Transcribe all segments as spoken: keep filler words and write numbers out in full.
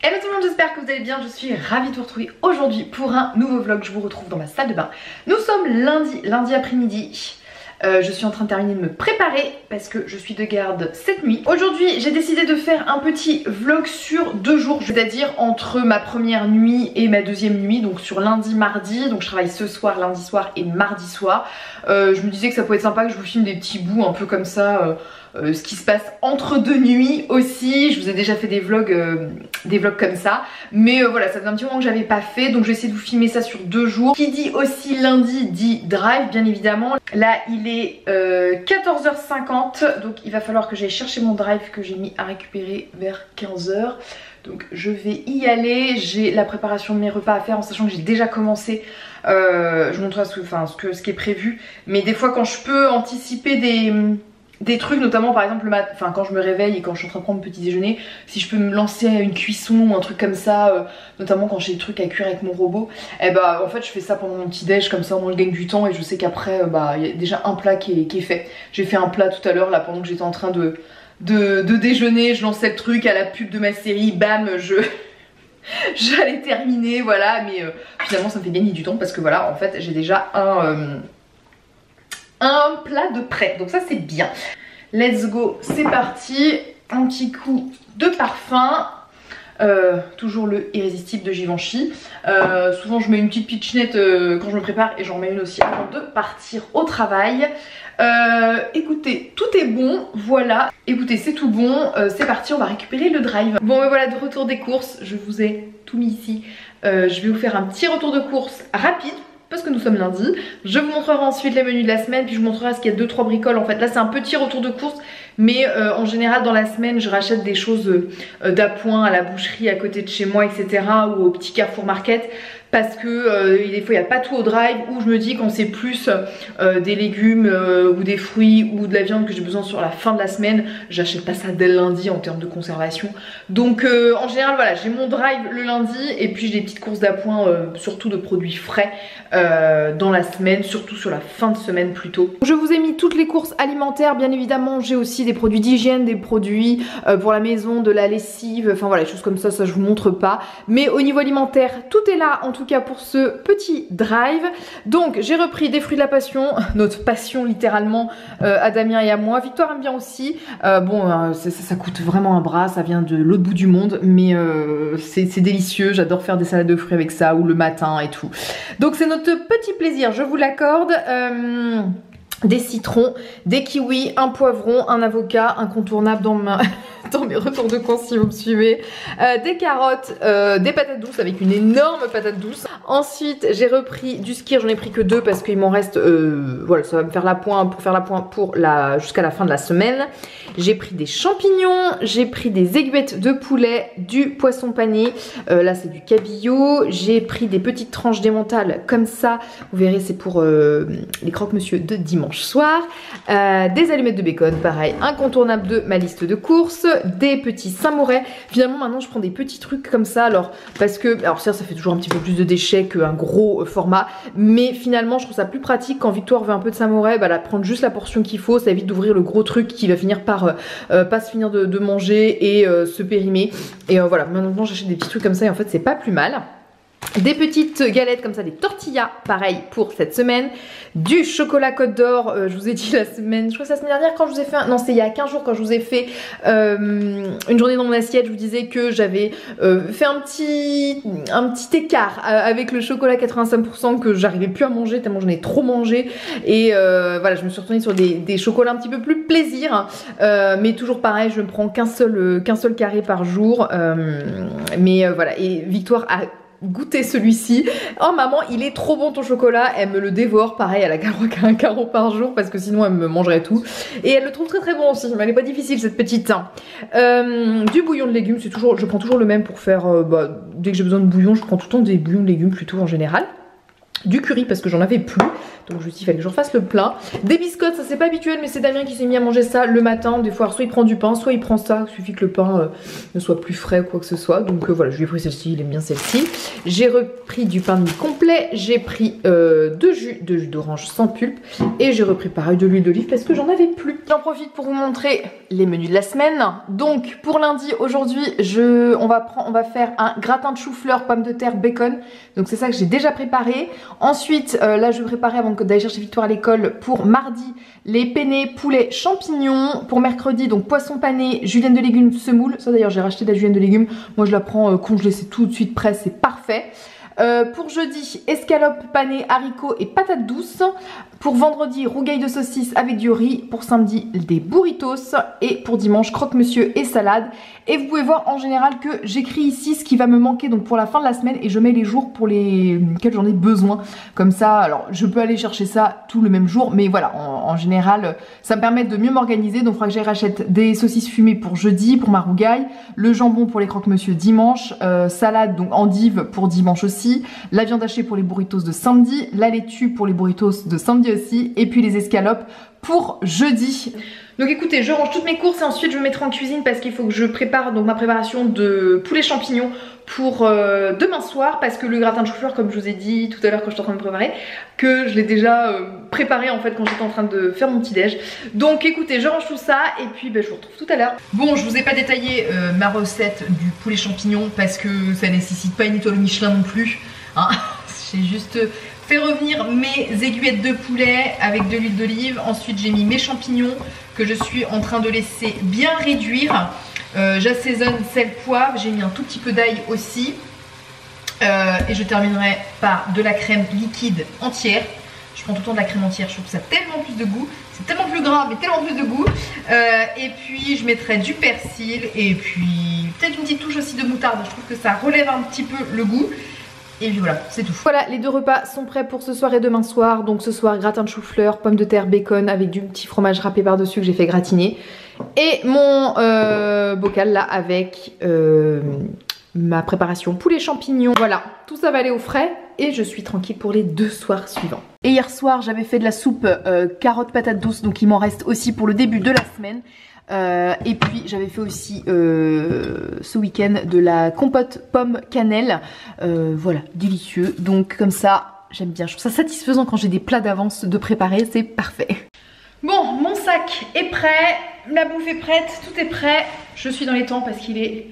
Hello tout le monde, j'espère que vous allez bien, je suis ravie de vous retrouver aujourd'hui pour un nouveau vlog. Je vous retrouve dans ma salle de bain. Nous sommes lundi, lundi après-midi. Euh, je suis en train de terminer de me préparer parce que je suis de garde cette nuit. Aujourd'hui j'ai décidé de faire un petit vlog sur deux jours, c'est-à-dire entre ma première nuit et ma deuxième nuit, donc sur lundi, mardi. Donc je travaille ce soir, lundi soir et mardi soir. euh, Je me disais que ça pouvait être sympa que je vous filme des petits bouts un peu comme ça, euh, euh, ce qui se passe entre deux nuits aussi. Je vous ai déjà fait des vlogs, euh, des vlogs comme ça, mais euh, voilà, ça faisait un petit moment que j'avais pas fait, donc je vais essayer de vous filmer ça sur deux jours. Qui dit aussi lundi dit drive, bien évidemment. Là il est euh, quatorze heures cinquante, donc il va falloir que j'aille chercher mon drive que j'ai mis à récupérer vers quinze heures. Donc je vais y aller. J'ai la préparation de mes repas à faire en sachant que j'ai déjà commencé. Euh, je vous montrerai ce, enfin, ce, que, ce qui est prévu, mais des fois quand je peux anticiper des... des trucs, notamment par exemple le mat enfin, quand je me réveille et quand je suis en train de prendre mon petit déjeuner, si je peux me lancer à une cuisson ou un truc comme ça, euh, notamment quand j'ai des trucs à cuire avec mon robot, et bah en fait je fais ça pendant mon petit déj, comme ça au moins je gagne du temps et je sais qu'après euh, bah il y a déjà un plat qui est, qui est fait. J'ai fait un plat tout à l'heure là pendant que j'étais en train de, de, de déjeuner, je lançais le truc à la pub de ma série, bam, je... j'allais terminer, voilà, mais euh, finalement ça me fait gagner du temps parce que voilà, en fait j'ai déjà un... Euh, un plat de prêt, donc ça c'est bien. Let's go, c'est parti. Un petit coup de parfum, euh, toujours le irrésistible de Givenchy. euh, souvent je mets une petite pitchnette euh, quand je me prépare et j'en mets une aussi avant de partir au travail. Euh, écoutez, tout est bon, voilà. Écoutez, c'est tout bon, euh, c'est parti, on va récupérer le drive. Bon et voilà, de retour des courses, je vous ai tout mis ici. euh, Je vais vous faire un petit retour de course rapide parce que nous sommes lundi. Je vous montrerai ensuite les menus de la semaine, puis je vous montrerai ce qu'il y a deux trois bricoles. En fait là c'est un petit retour de course, mais euh, en général dans la semaine je rachète des choses euh, d'appoint à la boucherie à côté de chez moi, etc., ou au petit Carrefour Market, parce que euh, des fois il n'y a pas tout au drive, ou je me dis quand c'est plus euh, des légumes euh, ou des fruits ou de la viande que j'ai besoin sur la fin de la semaine, j'achète pas ça dès le lundi en termes de conservation. Donc euh, en général voilà, j'ai mon drive le lundi et puis j'ai des petites courses d'appoint, euh, surtout de produits frais euh, dans la semaine, surtout sur la fin de semaine plutôt. Je vous ai mis toutes les courses alimentaires, bien évidemment j'ai aussi des produits d'hygiène, des produits euh, pour la maison, de la lessive, enfin voilà, des choses comme ça, ça je vous montre pas, mais au niveau alimentaire tout est là en tout cas pour ce petit drive. Donc j'ai repris des fruits de la passion, notre passion littéralement, euh, à Damien et à moi. Victoire aime bien aussi. euh, bon euh, ça, ça coûte vraiment un bras, ça vient de l'autre bout du monde, mais euh, c'est délicieux, j'adore faire des salades de fruits avec ça, ou le matin et tout. Donc c'est notre petit plaisir, je vous l'accorde. euh, Des citrons, des kiwis, un poivron, un avocat, incontournable dans, ma... dans mes retours de course si vous me suivez, euh, des carottes, euh, des patates douces avec une énorme patate douce. Ensuite j'ai repris du skyr, j'en ai pris que deux parce qu'il m'en reste, euh, voilà, ça va me faire la pointe pour faire la pointe pour la jusqu'à la fin de la semaine. J'ai pris des champignons, j'ai pris des aiguettes de poulet, du poisson pané, euh, là c'est du cabillaud, j'ai pris des petites tranches d'émental comme ça, vous verrez c'est pour euh, les croque-monsieur de dimanche soir, euh, des allumettes de bacon, pareil, incontournable de ma liste de courses, des petits Saint-Moret. Finalement maintenant je prends des petits trucs comme ça, alors parce que, alors ça ça fait toujours un petit peu plus de déchets qu'un gros euh, format, mais finalement je trouve ça plus pratique quand Victoire veut un peu de Saint-Moret, bah là prendre juste la portion qu'il faut, ça évite d'ouvrir le gros truc qui va finir par euh, euh, pas se finir de, de manger et euh, se périmer. Et euh, voilà, maintenant j'achète des petits trucs comme ça et en fait c'est pas plus mal. Des petites galettes comme ça, des tortillas, pareil pour cette semaine. Du chocolat Côte d'Or, euh, je vous ai dit la semaine, je crois que c'est la semaine dernière quand je vous ai fait un... Non, c'est il y a quinze jours quand je vous ai fait euh, une journée dans mon assiette. Je vous disais que j'avais euh, fait un petit, un petit écart avec le chocolat quatre-vingt-cinq pour cent que j'arrivais plus à manger tellement j'en ai trop mangé. Et euh, voilà, je me suis retournée sur des, des chocolats un petit peu plus plaisir. Euh, mais toujours pareil, je ne prends qu'un seul, qu'un seul carré par jour. Euh, mais euh, voilà, et Victoire a goûter celui-ci. Oh maman, il est trop bon ton chocolat. Elle me le dévore, pareil, elle a un carreau par jour parce que sinon elle me mangerait tout. Et elle le trouve très très bon aussi, mais elle est pas difficile cette petite. Euh, du bouillon de légumes, c'est toujours, je prends toujours le même pour faire, euh, bah, dès que j'ai besoin de bouillon, je prends tout le temps des bouillons de légumes plutôt en général. Du curry parce que j'en avais plus, Donc je me suis dit il fallait que j'en fasse le plein. Des biscottes, ça c'est pas habituel mais c'est Damien qui s'est mis à manger ça le matin. Des fois soit il prend du pain, soit il prend ça. Il suffit que le pain euh, ne soit plus frais ou quoi que ce soit. Donc euh, voilà, je lui ai pris celle-ci, il aime bien celle-ci. J'ai repris du pain de mie complet. J'ai pris euh, deux jus, deux jus d'orange sans pulpe. Et j'ai repris pareil de l'huile d'olive parce que j'en avais plus. J'en profite pour vous montrer les menus de la semaine. Donc pour lundi, aujourd'hui, je, on, va prendre, on va faire un gratin de chou-fleur, pommes de terre, bacon. Donc c'est ça que j'ai déjà préparé. Ensuite, euh, là je vais préparer avant d'aller chercher Victoire à l'école. Pour mardi, les penne poulet champignons. Pour mercredi, donc poisson pané, julienne de légumes semoule. Ça d'ailleurs j'ai racheté de la julienne de légumes. Moi je la prends euh, congelée, c'est tout de suite prêt, c'est parfait. Euh, pour jeudi, escalope panée, haricots et patates douces. Pour vendredi, rougail de saucisse avec du riz. Pour samedi, des burritos. Et pour dimanche, croque-monsieur et salade. Et vous pouvez voir en général que j'écris ici ce qui va me manquer donc pour la fin de la semaine. Et je mets les jours pour lesquels j'en ai besoin. Comme ça, alors je peux aller chercher ça tout le même jour. Mais voilà, en, en général, ça me permet de mieux m'organiser. Donc il faudra que j'aille rachète des saucisses fumées pour jeudi, pour ma rougaille. Le jambon pour les croque-monsieur dimanche. Euh, salade, donc endive pour dimanche aussi. La viande hachée pour les burritos de samedi. La laitue pour les burritos de samedi aussi. Et puis les escalopes pour jeudi. Donc écoutez, je range toutes mes courses et ensuite je me mettrai en cuisine parce qu'il faut que je prépare donc ma préparation de poulet champignons pour euh, demain soir, parce que le gratin de chou-fleur, comme je vous ai dit tout à l'heure quand j'étais en train de préparer, que je l'ai déjà euh, préparé en fait quand j'étais en train de faire mon petit déj. Donc écoutez, je range tout ça et puis ben, je vous retrouve tout à l'heure. Bon, je vous ai pas détaillé euh, ma recette du poulet champignon parce que ça nécessite pas une étoile Michelin non plus, hein. J'ai juste fait revenir mes aiguillettes de poulet avec de l'huile d'olive. Ensuite j'ai mis mes champignons que je suis en train de laisser bien réduire. Euh, J'assaisonne sel, poivre, j'ai mis un tout petit peu d'ail aussi. Euh, et je terminerai par de la crème liquide entière. Je prends tout le temps de la crème entière, je trouve que ça a tellement plus de goût. C'est tellement plus gras mais tellement plus de goût. Euh, et puis je mettrai du persil et puis peut-être une petite touche aussi de moutarde. Je trouve que ça relève un petit peu le goût. Et puis voilà, c'est tout. Voilà, les deux repas sont prêts pour ce soir et demain soir. Donc ce soir, gratin de chou-fleur, pommes de terre, bacon avec du petit fromage râpé par-dessus que j'ai fait gratiner. Et mon euh, bocal là avec euh, ma préparation poulet champignons. Voilà, tout ça va aller au frais et je suis tranquille pour les deux soirs suivants. Et hier soir, j'avais fait de la soupe euh, carottes patates douces, donc il m'en reste aussi pour le début de la semaine. Euh, et puis j'avais fait aussi euh, ce week-end de la compote pomme cannelle. Euh, voilà, délicieux. Donc comme ça, j'aime bien. Je trouve ça satisfaisant quand j'ai des plats d'avance de préparer, c'est parfait. Bon, mon sac est prêt, la bouffe est prête, tout est prêt. Je suis dans les temps parce qu'il est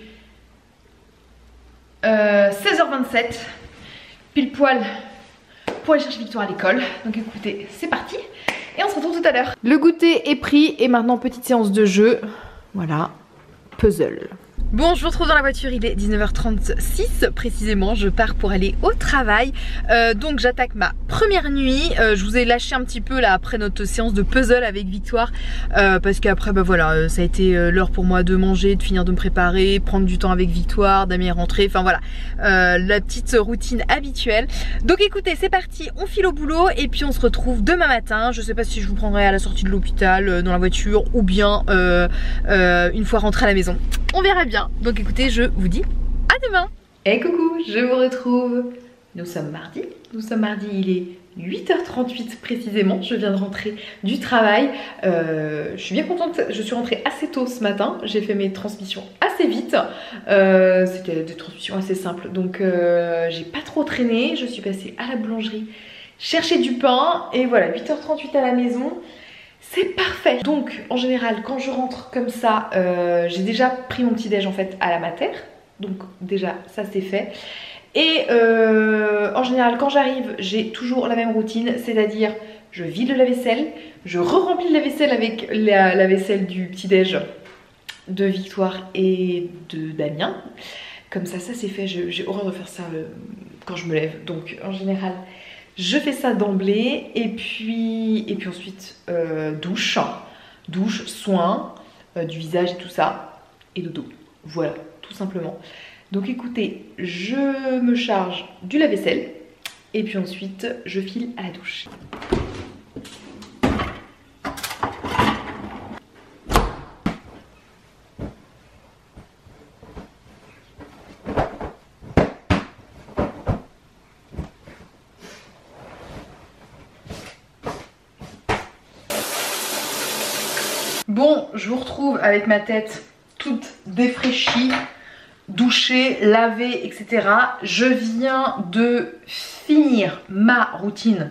euh, seize heures vingt-sept, pile poil pour aller chercher Victoire à l'école. Donc écoutez, c'est parti. Et on se retrouve tout à l'heure. Le goûter est pris et maintenant petite séance de jeu. Voilà, puzzle. Bon, je vous retrouve dans la voiture, il est dix-neuf heures trente-six précisément, je pars pour aller au travail. Euh, donc j'attaque ma première nuit, euh, je vous ai lâché un petit peu là après notre séance de puzzle avec Victoire, euh, parce qu'après bah voilà, ça a été euh, l'heure pour moi de manger, de finir de me préparer, prendre du temps avec Victoire, Damien est rentré, enfin voilà, euh, la petite routine habituelle. Donc écoutez, c'est parti, on file au boulot et puis on se retrouve demain matin. Je sais pas si je vous prendrai à la sortie de l'hôpital, euh, dans la voiture ou bien euh, euh, une fois rentré à la maison. On verra bien. Donc écoutez, je vous dis à demain. Et coucou, je vous retrouve. Nous sommes mardi. Nous sommes mardi, il est huit heures trente-huit précisément. Je viens de rentrer du travail. Euh, je suis bien contente. Je suis rentrée assez tôt ce matin. J'ai fait mes transmissions assez vite. Euh, C'était des transmissions assez simples. Donc euh, j'ai pas trop traîné. Je suis passée à la boulangerie chercher du pain. Et voilà, huit heures trente-huit à la maison. C'est parfait. Donc en général quand je rentre comme ça, euh, j'ai déjà pris mon petit déj en fait à la mater. Donc déjà ça c'est fait. Et euh, en général quand j'arrive j'ai toujours la même routine, c'est-à-dire je vide le lave-vaisselle, je re-remplis le lave-vaisselle avec la, la vaisselle du petit déj de Victoire et de Damien. Comme ça, ça c'est fait, j'ai horreur de faire ça euh, quand je me lève. Donc en général je fais ça d'emblée et puis, et puis ensuite euh, douche, douche, soin euh, du visage et tout ça et dodo. Voilà, tout simplement. Donc écoutez, je me charge du lave-vaisselle et puis ensuite je file à la douche. Bon, je vous retrouve avec ma tête toute défraîchie, douchée, lavée, et cetera. Je viens de finir ma routine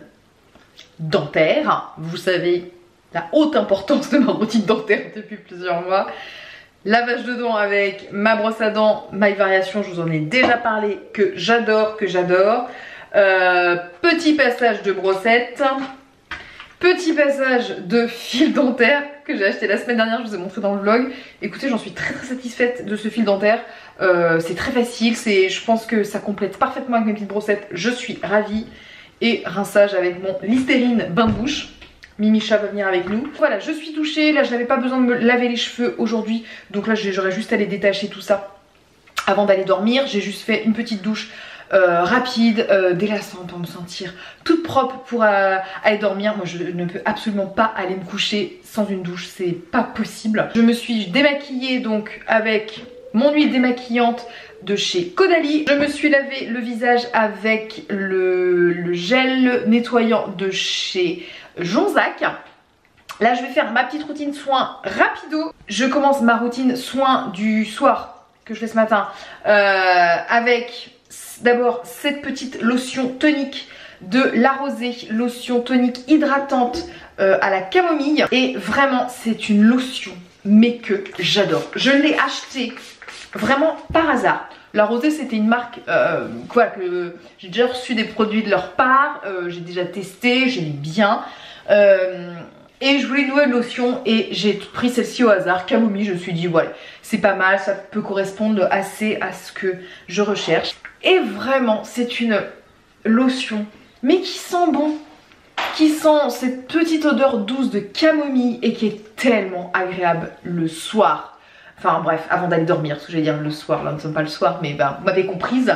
dentaire. Vous savez la haute importance de ma routine dentaire depuis plusieurs mois. Lavage de dents avec ma brosse à dents, My Variation, je vous en ai déjà parlé, que j'adore, que j'adore. Euh, petit passage de brossette. Petit passage de fil dentaire que j'ai acheté la semaine dernière, je vous ai montré dans le vlog. Écoutez, j'en suis très très satisfaite de ce fil dentaire. Euh, c'est très facile, je pense que ça complète parfaitement avec mes petites brossettes. Je suis ravie. Et rinçage avec mon Listerine bain de bouche. Mimicha va venir avec nous. Voilà, je suis douchée. Là, je n'avais pas besoin de me laver les cheveux aujourd'hui. Donc là, j'aurais juste à les détacher tout ça avant d'aller dormir. J'ai juste fait une petite douche Euh, rapide, euh, délassante pour me sentir toute propre pour euh, aller dormir. Moi je ne peux absolument pas aller me coucher sans une douche, c'est pas possible. Je me suis démaquillée donc avec mon huile démaquillante de chez Caudalie. Je me suis lavé le visage avec le, le gel nettoyant de chez Jonzac. Là je vais faire ma petite routine soin rapido. Je commence ma routine soin du soir que je fais ce matin euh, avec d'abord cette petite lotion tonique de La Rosée, lotion tonique hydratante euh, à la camomille. Et vraiment c'est une lotion mais que j'adore. Je l'ai achetée vraiment par hasard. La Rosée c'était une marque euh, quoi que j'ai déjà reçu des produits de leur part, euh, j'ai déjà testé, j'aimais bien. Euh, Et je voulais une nouvelle lotion et j'ai pris celle-ci au hasard, camomille. Je me suis dit voilà, c'est pas mal, ça peut correspondre assez à ce que je recherche. Et vraiment c'est une lotion mais qui sent bon, qui sent cette petite odeur douce de camomille et qui est tellement agréable le soir. Enfin bref, avant d'aller dormir, ce que je vais dire le soir, là nous ne sommes pas le soir mais ben, vous m'avez comprise.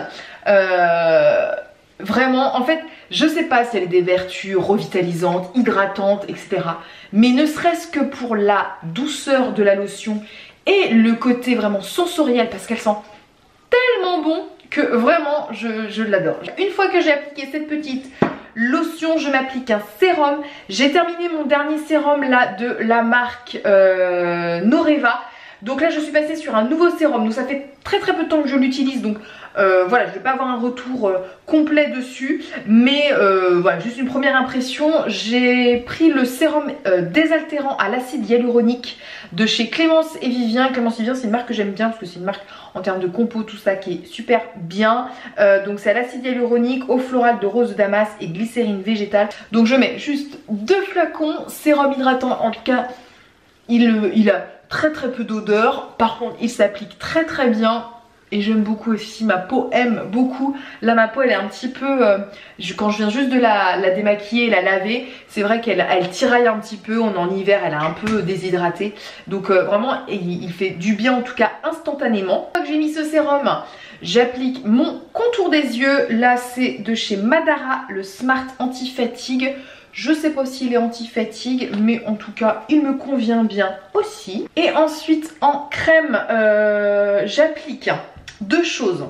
Euh... Vraiment, en fait, je sais pas si elle a des vertus revitalisantes, hydratantes, et cetera. Mais ne serait-ce que pour la douceur de la lotion et le côté vraiment sensoriel, parce qu'elle sent tellement bon que vraiment, je, je l'adore. Une fois que j'ai appliqué cette petite lotion, je m'applique un sérum. J'ai terminé mon dernier sérum là de la marque euh, Noreva. Donc là je suis passée sur un nouveau sérum, donc ça fait très très peu de temps que je l'utilise, donc euh, voilà, je vais pas avoir un retour euh, complet dessus, mais euh, voilà, juste une première impression. J'ai pris le sérum euh, désaltérant à l'acide hyaluronique de chez Clémence et Vivien. Clémence et Vivien c'est une marque que j'aime bien parce que c'est une marque en termes de compo tout ça qui est super bien. Euh, donc c'est à l'acide hyaluronique, eau florale de rose de Damas et glycérine végétale. Donc je mets juste deux flacons, sérum hydratant, en tout cas il, il a très très peu d'odeur, par contre il s'applique très très bien et j'aime beaucoup aussi, ma peau aime beaucoup. Là ma peau elle est un petit peu, euh, je, quand je viens juste de la, la démaquiller et la laver, c'est vrai qu'elle elle tiraille un petit peu, on est en hiver, elle est un peu déshydratée, donc euh, vraiment il, il fait du bien en tout cas instantanément. Une fois que j'ai mis ce sérum, j'applique mon contour des yeux, là c'est de chez Madara, le Smart Anti-Fatigue. Je sais pas s'il est anti-fatigue, mais en tout cas, il me convient bien aussi. Et ensuite, en crème, euh, j'applique deux choses.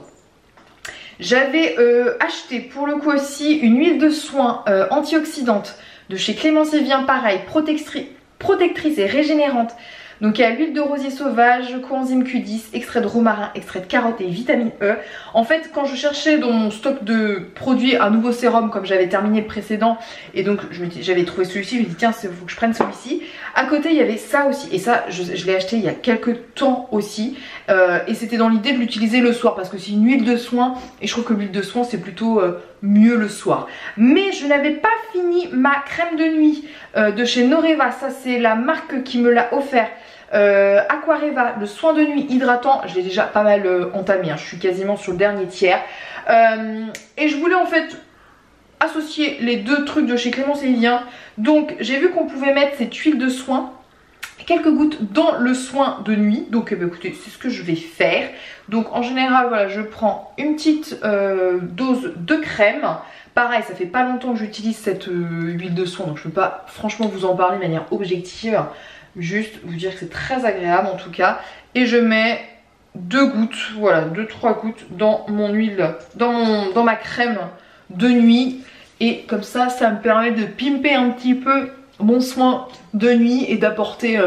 J'avais euh, acheté pour le coup aussi une huile de soin euh, antioxydante de chez Clémence et Vivien, pareil, protectrice, protectrice et régénérante. Donc il y a l'huile de rosier sauvage, coenzyme Q dix, extrait de romarin, extrait de carotte et vitamine E. En fait quand je cherchais dans mon stock de produits un nouveau sérum, comme j'avais terminé le précédent et donc j'avais trouvé celui-ci, je me dis tiens il faut que je prenne celui-ci. À côté il y avait ça aussi et ça je, je l'ai acheté il y a quelques temps aussi euh, et c'était dans l'idée de l'utiliser le soir parce que c'est une huile de soin et je trouve que l'huile de soin c'est plutôt euh, mieux le soir. Mais je n'avais pas fini ma crème de nuit euh, de chez Noreva, ça c'est la marque qui me l'a offert. Euh, Aquareva, le soin de nuit hydratant, je l'ai déjà pas mal euh, entamé, hein. Je suis quasiment sur le dernier tiers euh, et je voulais en fait associer les deux trucs de chez Clémence et Vivien. Donc j'ai vu qu'on pouvait mettre cette huile de soin, quelques gouttes dans le soin de nuit. Donc eh bien, écoutez, c'est ce que je vais faire. Donc en général voilà, je prends une petite euh, dose de crème. Pareil, ça fait pas longtemps que j'utilise cette euh, huile de soin, donc je peux pas franchement vous en parler de manière objective. Juste vous dire que c'est très agréable en tout cas. Et je mets deux gouttes, voilà, deux trois gouttes dans mon huile, dans, mon, dans ma crème de nuit. Et comme ça, ça me permet de pimper un petit peu mon soin de nuit et d'apporter euh,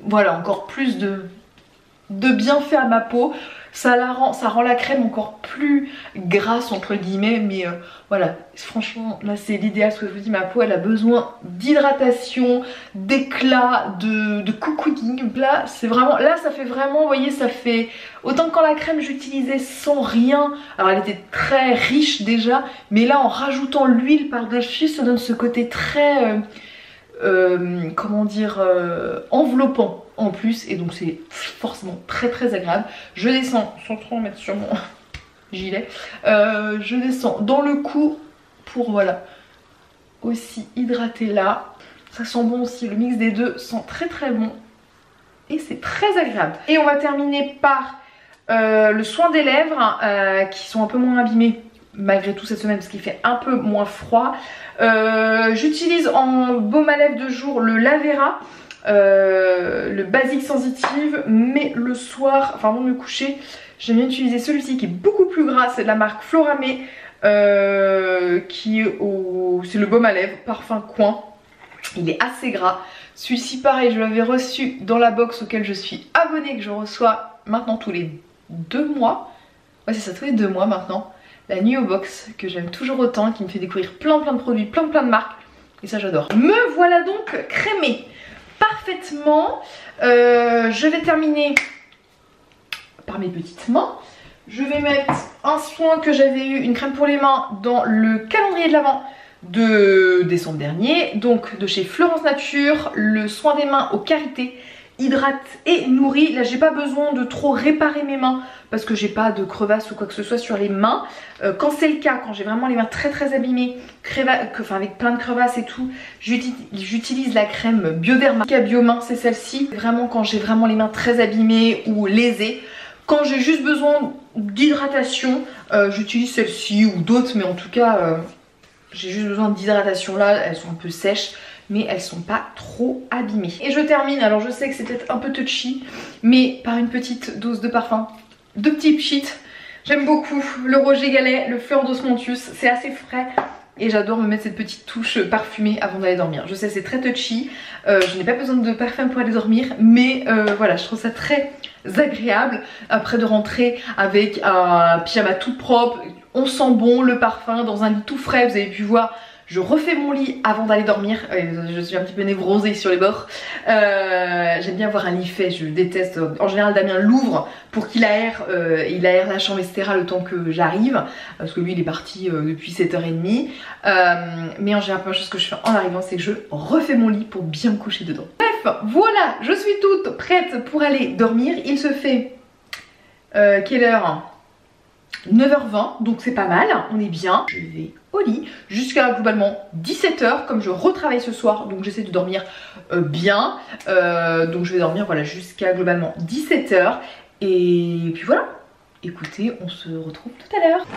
voilà, encore plus de, de bienfaits à ma peau. Ça, la rend, ça rend la crème encore plus grasse entre guillemets, mais euh, voilà, franchement là c'est l'idéal. Ce que je vous dis, ma peau elle a besoin d'hydratation, d'éclat, de, de cocooning. Là c'est vraiment, là ça fait vraiment, vous voyez, ça fait autant que quand la crème j'utilisais sans rien. Alors elle était très riche déjà, mais là en rajoutant l'huile par dessus, ça donne ce côté très euh, euh, comment dire, euh, enveloppant en plus, et donc c'est forcément très très agréable. Je descends, sans trop en mettre sur mon gilet, euh, je descends dans le cou pour voilà aussi hydrater là. Ça sent bon aussi, le mix des deux sent très très bon et c'est très agréable. Et on va terminer par euh, le soin des lèvres euh, qui sont un peu moins abîmées malgré tout cette semaine parce qu'il fait un peu moins froid. Euh, J'utilise en baume à lèvres de jour le Lavera. Euh, le basique sensitive, mais le soir, enfin avant de me coucher, j'aime bien utiliser celui-ci qui est beaucoup plus gras. C'est de la marque Floramé, euh, qui est au, c'est le baume à lèvres Parfum Coin. Il est assez gras. Celui-ci pareil, je l'avais reçu dans la box auquel je suis abonnée, que je reçois maintenant tous les deux mois. Ouais c'est ça, tous les deux mois maintenant. La Nuo Box que j'aime toujours autant, qui me fait découvrir plein plein de produits, plein plein de marques, et ça j'adore. Me voilà donc crémée parfaitement. Euh, je vais terminer par mes petites mains. Je vais mettre un soin que j'avais eu, une crème pour les mains, dans le calendrier de l'Avent de décembre dernier, donc de chez Florence Nature, le soin des mains au karité, hydrate et nourrit. Là j'ai pas besoin de trop réparer mes mains parce que j'ai pas de crevasses ou quoi que ce soit sur les mains. Euh, quand c'est le cas, quand j'ai vraiment les mains très très abîmées, que, enfin avec plein de crevasses et tout, j'utilise la crème Bioderma Biomain, c'est celle-ci. Vraiment quand j'ai vraiment les mains très abîmées ou lésées. Quand j'ai juste besoin d'hydratation, euh, j'utilise celle-ci ou d'autres, mais en tout cas euh, j'ai juste besoin d'hydratation là, elles sont un peu sèches, mais elles sont pas trop abîmées. Et je termine, alors je sais que c'est peut-être un peu touchy, mais par une petite dose de parfum de Petit Pchit. J'aime beaucoup le Roger Gallet, le Fleur d'Osmanthus, c'est assez frais et j'adore me mettre cette petite touche parfumée avant d'aller dormir. Je sais c'est très touchy, euh, je n'ai pas besoin de parfum pour aller dormir, mais euh, voilà, je trouve ça très agréable après de rentrer avec un pyjama tout propre. On sent bon le parfum dans un lit tout frais, vous avez pu voir. Je refais mon lit avant d'aller dormir, je suis un petit peu névrosée sur les bords. Euh, J'aime bien avoir un lit fait, je déteste. En général Damien l'ouvre pour qu'il aère, euh, il aère la chambre et cetera le temps que j'arrive. Parce que lui il est parti euh, depuis sept heures trente. Euh, mais en général la première chose que je fais en arrivant c'est que je refais mon lit pour bien me coucher dedans. Bref, voilà, je suis toute prête pour aller dormir. Il se fait... Euh, quelle heure ? neuf heures vingt, donc c'est pas mal, on est bien. Je vais au lit jusqu'à globalement dix-sept heures, comme je retravaille ce soir, donc j'essaie de dormir euh, bien. Euh, donc je vais dormir voilà jusqu'à globalement dix-sept heures. Et puis voilà, écoutez, on se retrouve tout à l'heure.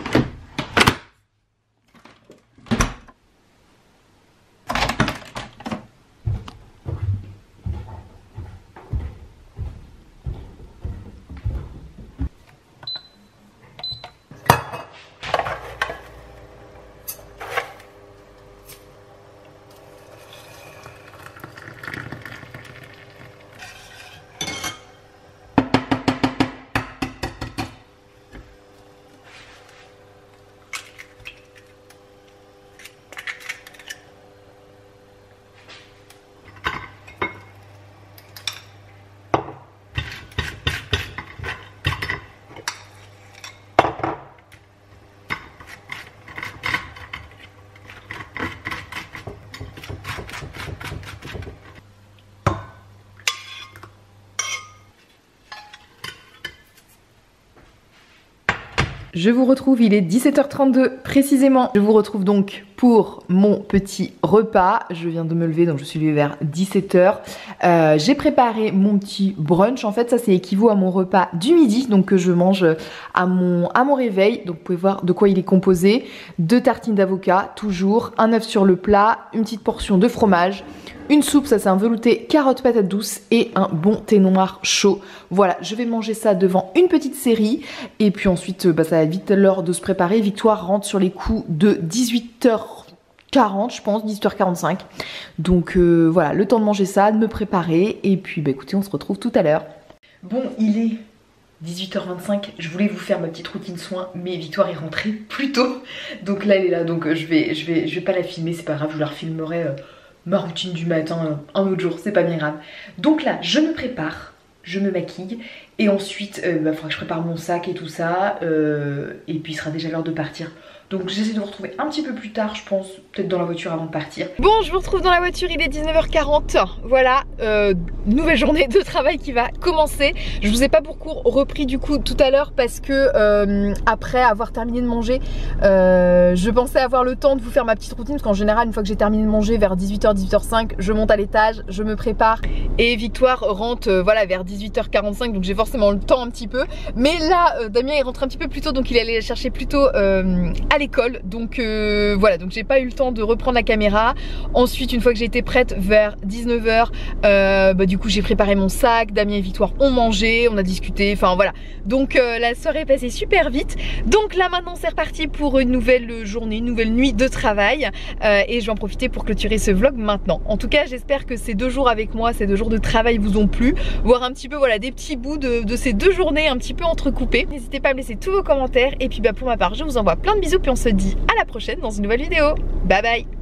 Je vous retrouve, il est dix-sept heures trente-deux précisément. Je vous retrouve donc pour mon petit repas. Je viens de me lever, donc je suis levée vers dix-sept heures. Euh, J'ai préparé mon petit brunch. En fait, ça c'est équivaut à mon repas du midi, donc que je mange à mon, à mon réveil. Donc vous pouvez voir de quoi il est composé. Deux tartines d'avocat, toujours. Un œuf sur le plat, une petite portion de fromage. Une soupe, ça c'est un velouté carotte patate douce et un bon thé noir chaud. Voilà, je vais manger ça devant une petite série et puis ensuite bah, ça va vite l'heure de se préparer. Victoire rentre sur les coups de dix-huit heures quarante je pense, dix-huit heures quarante-cinq. Donc euh, voilà, le temps de manger ça, de me préparer. Et puis bah écoutez, on se retrouve tout à l'heure. Bon, il est dix-huit heures vingt-cinq, je voulais vous faire ma petite routine soin, mais Victoire est rentrée plus tôt. Donc là elle est là, donc euh, je, vais, je, vais, je vais pas la filmer, c'est pas grave, je la refilmerai euh, ma routine du matin euh, un autre jour, c'est pas bien grave. Donc là, je me prépare, je me maquille, et ensuite, il euh, bah, faudra que je prépare mon sac et tout ça, euh, et puis il sera déjà l'heure de partir. Donc j'essaie de vous retrouver un petit peu plus tard, je pense, peut-être dans la voiture avant de partir. Bon, je vous retrouve dans la voiture, il est dix-neuf heures quarante. Voilà, euh, nouvelle journée de travail qui va commencer. Je vous ai pas beaucoup repris du coup tout à l'heure parce que euh, après avoir terminé de manger, euh, je pensais avoir le temps de vous faire ma petite routine. Parce qu'en général, une fois que j'ai terminé de manger vers dix-huit heures, dix-huit heures cinq, je monte à l'étage, je me prépare. Et Victoire rentre euh, voilà, vers dix-huit heures quarante-cinq, donc j'ai forcément le temps un petit peu. Mais là, euh, Damien est rentré un petit peu plus tôt, donc il allait la chercher plus tôt euh, à l'école, donc euh, voilà, donc j'ai pas eu le temps de reprendre la caméra. Ensuite, une fois que j'ai été prête vers dix-neuf heures, euh, bah, du coup j'ai préparé mon sac, Damien et Victoire ont mangé, on a discuté, enfin voilà, donc euh, la soirée est passée super vite. Donc là maintenant c'est reparti pour une nouvelle journée, une nouvelle nuit de travail, euh, et je vais en profiter pour clôturer ce vlog maintenant. En tout cas j'espère que ces deux jours avec moi, ces deux jours de travail vous ont plu, voir un petit peu voilà des petits bouts de, de ces deux journées un petit peu entrecoupées. N'hésitez pas à me laisser tous vos commentaires, et puis bah pour ma part je vous envoie plein de bisous, puis on se dit à la prochaine dans une nouvelle vidéo. Bye bye.